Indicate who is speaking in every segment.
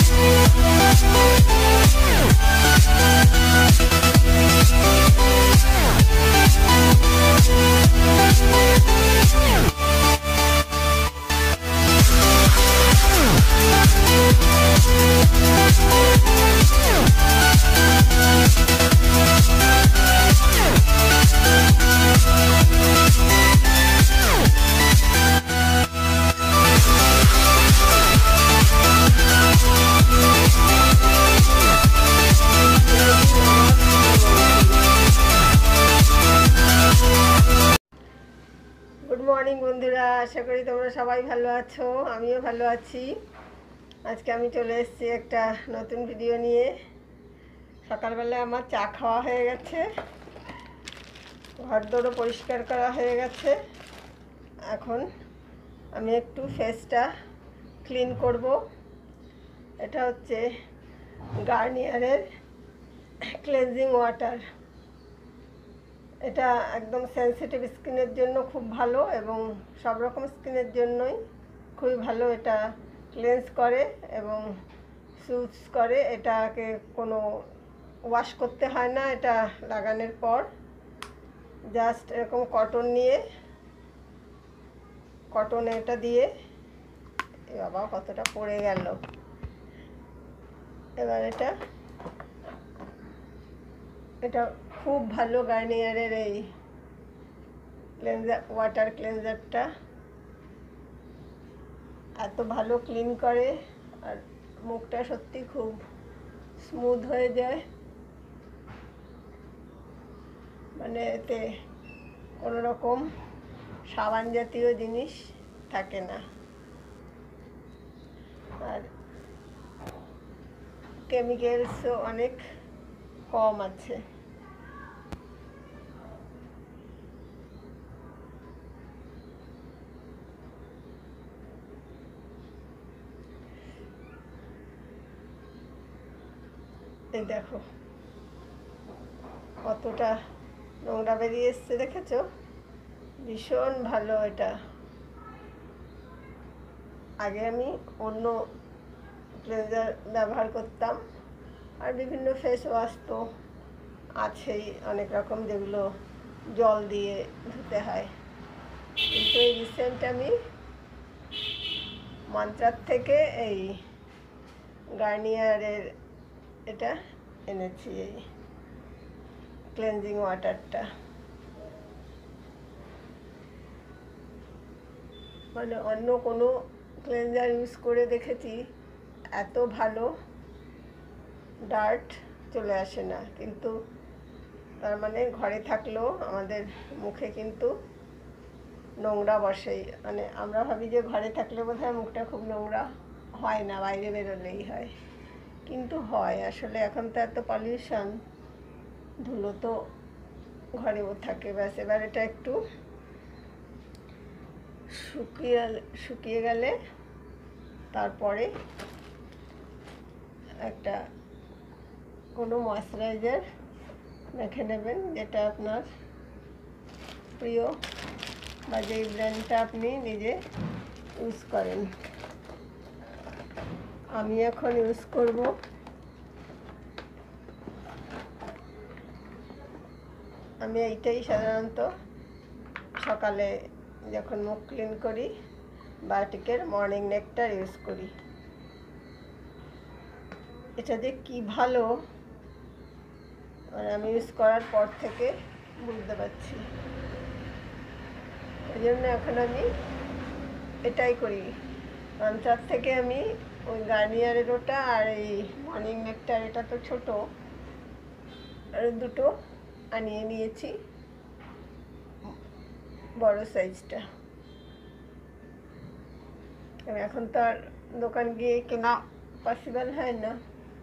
Speaker 1: Morning বন্ধুরা, আশা করি তোমরা সবাই ভালো আছো। আমিও ভালো আছি। আজকে আমি চলে এসেছি একটা নতুন ভিডিও নিয়ে। সকালবেলায় আমার চা খাওয়া হয়ে গেছে, ঘরদোরও পরিষ্কার করা হয়ে গেছে। এখন আমি একটু ফেসটা ক্লিন করব। এটা হচ্ছে গার্নিয়ারের ক্লেনজিং ওয়াটার। এটা একদম সেনসিটিভ স্কিনের জন্য খুব ভালো এবং সব রকম স্কিনের জন্যই খুবই ভালো। এটা ক্লেন্স করে এবং সুথ করে। এটাকে কোনো ওয়াশ করতে হয় না। এটা লাগানোর পর জাস্ট এরকম কটনে এটা দিয়ে, বাবা কতটা পড়ে গেল। এবার এটা খুব ভালো গার্নিয়ারের এই ক্লেনজার, ওয়াটার ক্লেনজারটা এত ভালো ক্লিন করে আর মুখটা সত্যি খুব স্মুথ হয়ে যায়। মানে এতে কোনো রকম সাবান জাতীয় জিনিস থাকে না আর কেমিক্যালসও অনেক কম আছে। এই দেখো কতটা নোংরা বেরিয়ে এসছে, দেখেছো? ভীষণ ভালো এটা। আগে আমি অন্য ক্লেনজার ব্যবহার করতাম আর বিভিন্ন ফেস ওয়াশ তো আছেই অনেক রকম, যেগুলো জল দিয়ে ধুতে হয়। কিন্তু এই রিসেন্ট আমি মান্ত্রার থেকে এই গার্নিয়ারের এটা এনেছি, এই ক্লেনজিং ওয়াটারটা। মানে অন্য কোনো ক্লেনজার ইউজ করে দেখেছি এত ভালো ডার্ট চলে আসে না, কিন্তু তার মানে ঘরে থাকলেও আমাদের মুখে কিন্তু নোংরা বসেই। মানে আমরা ভাবি যে ঘরে থাকলে বোধহয় মুখটা খুব নোংরা হয় না, বাইরে বেরোলেই হয়, কিন্তু হয় আসলে। এখন তো এত পলিউশন, ধুলো তো ঘরেও থাকে। ব্যাস এবার এটা একটু শুকিয়ে গেলে তারপরে একটা কোনো ময়েশ্চারাইজার মেখে নেবেন, যেটা আপনার প্রিয় বা যেই ব্র্যান্ডটা আপনি নিজে ইউজ করেন। আমি এখন ইউজ করব আমি এইটাই সাধারণত সকালে যখন মুখ ক্লিন করি, বায়োটিকের মর্নিং নেকটার ইউজ করি। এটা যে কি ভালো, মানে আমি ইউজ করার পর থেকে বুঝতে পারছি। এই জন্য এখন আমি এটাই করি। মান্ত্রার থেকে আমি ওই গার্নিয়ারের ওটা আর এই মর্নিং নেকটার, এটা তো ছোটো, আর দুটো আনিয়ে নিয়েছি, বড় সাইজটা। এখন তো আর দোকান গিয়ে কেনা পসিবল হয় না।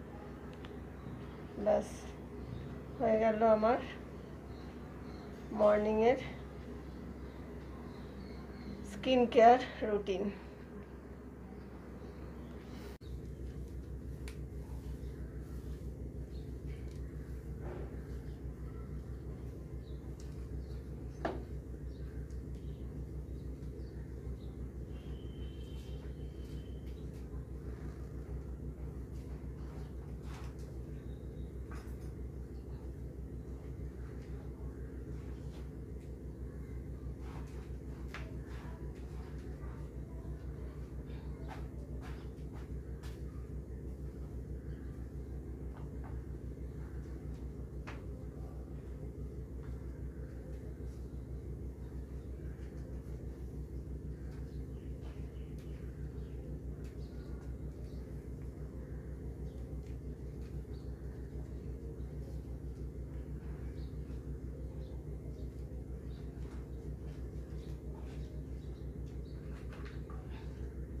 Speaker 1: ব্যাস হয়ে গেল আমার মর্নিংয়ের স্কিন কেয়ার রুটিন।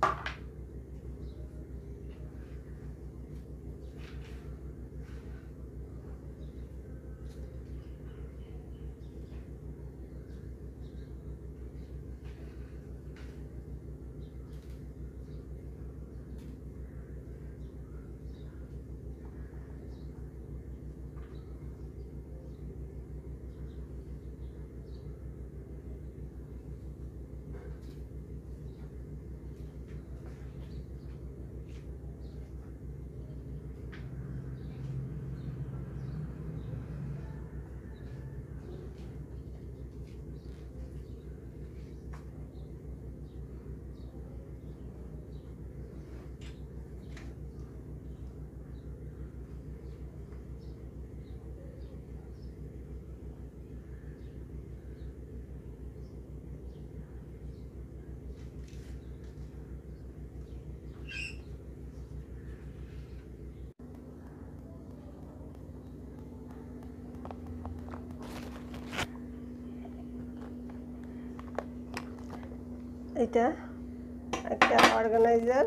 Speaker 1: এটা একটা অর্গানাইজার,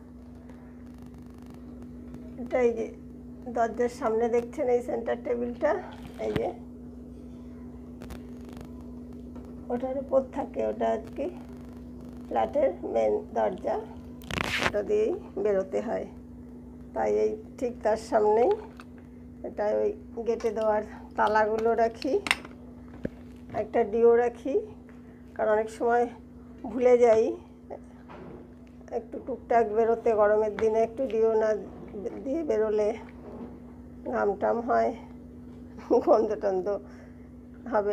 Speaker 1: এটা এই যে দরজার সামনে দেখছেন এই সেন্টার টেবিলটা, এই যে ওটার উপর থাকে, ওটা আর কি ফ্ল্যাটের মেন দরজা, ওটা দিয়েই বেরোতে হয়। তাই এই ঠিক তার সামনেই এটা ওই গেটে দেওয়ার তালাগুলো রাখি, একটা ডিও রাখি, কারণ অনেক সময় ভুলে যাই একটু টুকটাক বেরোতে, গরমের দিনে একটু ডিও না দিয়ে বেরোলে ঘাম টাম হয়, গন্ধ টন্ধ হবে,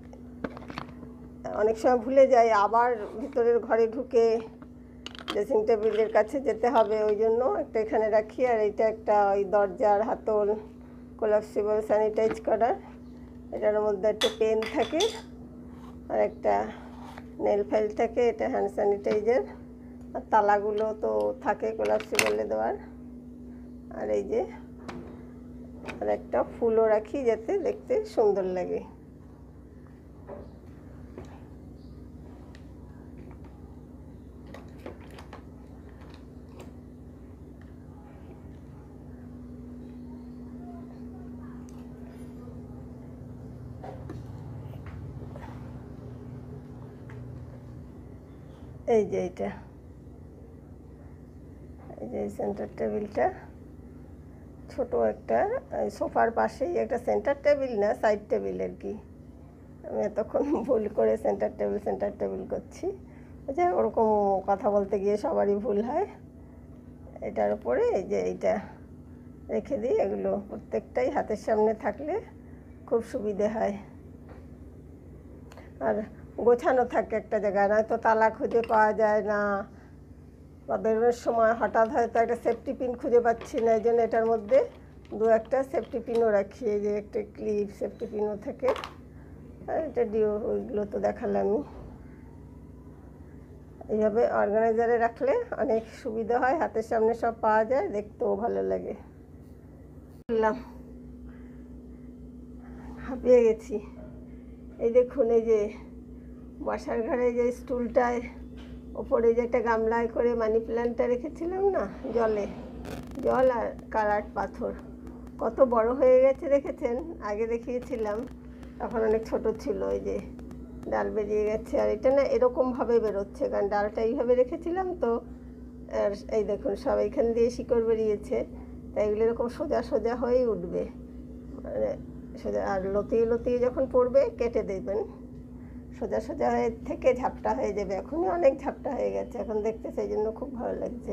Speaker 1: অনেক সময় ভুলে যাই, আবার ভিতরের ঘরে ঢুকে ড্রেসিং টেবিলের কাছে যেতে হবে, ওই জন্য একটা এখানে রাখি। আর এইটা একটা ওই দরজার হাতল কোলাপসিবল স্যানিটাইজ করার, এটার মধ্যে একটা পেন থাকে আর একটা নেল ফাইল থাকে, এটা হ্যান্ড স্যানিটাইজার। আর তালাগুলো তো থাকে কোলাপসিবলে দেওয়ার। আর এই যে আর একটা ফুলও রাখি যাতে দেখতে সুন্দর লাগে। এই যে এইটা, এই যে সেন্টার টেবিলটা ছোট একটা, সোফার পাশেই একটা সেন্টার টেবিল না সাইড টেবিল আর কি, আমি এতক্ষণ ভুল করে সেন্টার টেবিল করছি, যে ওরকম কথা বলতে গিয়ে সবারই ভুল হয়। এটার উপরে এই যে এইটা রেখে দিই, এগুলো প্রত্যেকটাই হাতের সামনে থাকলে খুব সুবিধে হয়, আর গোছানো থাকে একটা জায়গায়, নয়তো তালা খুঁজে পাওয়া যায় না, বা বেরোনোর সময় হঠাৎ হয়তো একটা সেফটি পিন খুঁজে পাচ্ছি না, এই জন্য এটার মধ্যে দু একটা সেফটি পিনও রাখি, এই যে একটা ক্লিপ সেফটি পিনও থাকে, আর এটা ডিও, ওইগুলো তো দেখালামই। এইভাবে অর্গানাইজারে রাখলে অনেক সুবিধা হয়, হাতের সামনে সব পাওয়া যায়, দেখতেও ভালো লাগে। বললাম হাঁপিয়ে গেছি। এই দেখুন, এই যে বসার ঘরে যে স্টুলটায় ওপরে যে একটা গামলায় করে মানি প্ল্যান্টটা রেখেছিলাম না, জল আর কালার পাথর, কত বড় হয়ে গেছে দেখেছেন? আগে দেখিয়েছিলাম তখন অনেক ছোট ছিল, এই যে ডাল বেরিয়ে গেছে, আর এটা না এরকমভাবে বেরোচ্ছে, কারণ ডালটা এইভাবে রেখেছিলাম তো, আর এই দেখুন সব এইখান দিয়ে শিকড় বেরিয়েছে, তাই এগুলো এরকম সোজা সোজা হয়েই উঠবে, মানে সোজা, আর লতিয়ে যখন পড়বে কেটে দেবেন, সোজা সোজা হয়ে থেকে ঝাপটা হয়ে যাবে, এখনই অনেক ঝাপটা হয়ে গেছে, এখন দেখতে সেই জন্য খুব ভালো লাগছে।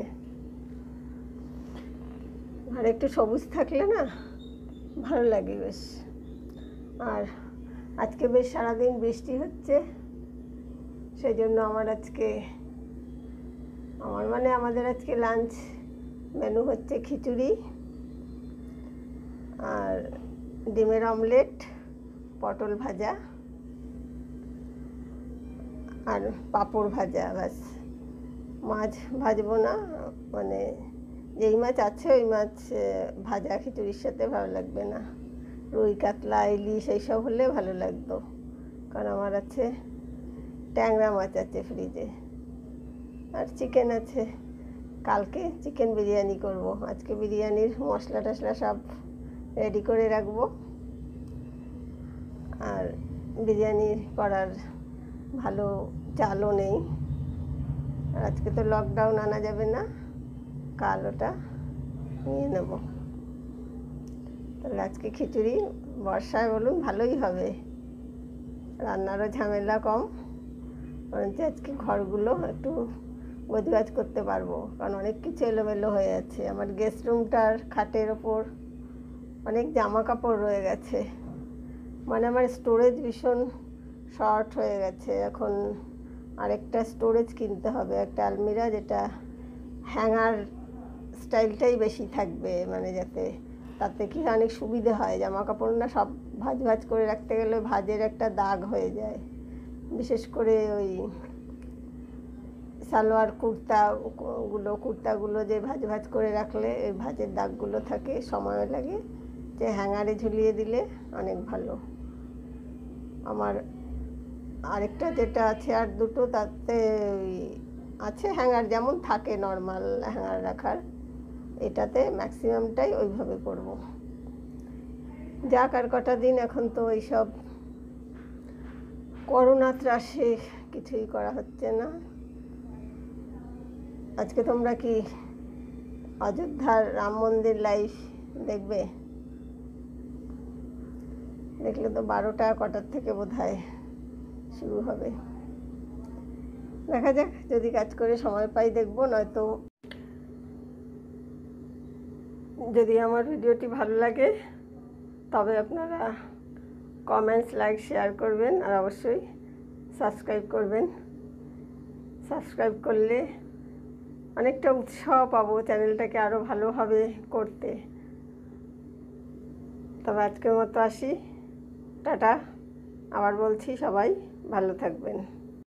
Speaker 1: আর একটু সবুজ থাকলে না ভালো লাগে বেশ। আর আজকে বেশ সারাদিন বৃষ্টি হচ্ছে, সেই জন্য আমাদের আজকে লাঞ্চ মেনু হচ্ছে খিচুড়ি আর ডিমের অমলেট, পটল ভাজা আর পাঁপড় ভাজা, ব্যাস। মাছ ভাজবো না, মানে যেই মাছ আছে ওই মাছ ভাজা খিচুড়ির সাথে ভালো লাগবে না, রুই কাতলা ইলিশ এইসব হলে ভালো লাগতো, কারণ আমার আছে ট্যাংরা মাছ আছে ফ্রিজে, আর চিকেন আছে। কালকে চিকেন বিরিয়ানি করব। আজকে বিরিয়ানির মশলা টশলা সব রেডি করে রাখবো। আর বিরিয়ানি করার ভালো চালও নেই। আর আজকে তো লকডাউন, আনা যাবে না, কাল ওটা নিয়ে নেব। তাহলে আজকে খিচুড়ি, বর্ষায় বলুন ভালোই হবে, রান্নারও ঝামেলা কম, বরঞ্চ আজকে ঘরগুলো একটু গোছগাছ করতে পারবো, কারণ অনেক কিছু এলোমেলো হয়ে যাচ্ছে। আমার গেস্ট রুমটার খাটের ওপর অনেক জামা কাপড় রয়ে গেছে, মানে আমার স্টোরেজ ভীষণ শর্ট হয়ে গেছে। এখন আরেকটা স্টোরেজ কিনতে হবে, একটা আলমিরা, যেটা হ্যাঙ্গার স্টাইলটাই বেশি থাকবে, মানে যাতে তাতে কি অনেক সুবিধে হয়। জামা কাপড় না সব ভাঁজ ভাঁজ করে রাখতে গেলে ভাঁজের একটা দাগ হয়ে যায়, বিশেষ করে ওই সালোয়ার কুর্তাগুলো যে ভাঁজ ভাঁজ করে রাখলে এই ভাঁজের দাগগুলো থাকে, সময় লাগে। যে হ্যাঙ্গারে ঝুলিয়ে দিলে অনেক ভালো। আমার আরেকটা যেটা আছে আর দুটো, তাতে ওই আছে হ্যাঙ্গার, যেমন থাকে নর্মাল হ্যাঙ্গার রাখার, এটাতে ম্যাক্সিমামটাই ওইভাবে করব। যাক আর কটা দিন, এখন তো এইসব করোনা ত্রাসে কিছুই করা হচ্ছে না। আজকে তোমরা কি অযোধ্যার রাম মন্দির লাইভ দেখবে? দেখলে তো 12টা কটার থেকে বোধহয় শুরু হবে। দেখা যাক, যদি কাজ করে সময় পাই দেখবো, নয়তো যদি আমার ভিডিওটি ভালো লাগে তবে আপনারা কমেন্টস, লাইক, শেয়ার করবেন, আর অবশ্যই সাবস্ক্রাইব করবেন। সাবস্ক্রাইব করলে অনেকটা উৎসাহ পাবো চ্যানেলটাকে আরও ভালোভাবে করতে। তবে আজকের মতো আসি, টাটা। আবার বলছি, সবাই ভালো থাকবেন।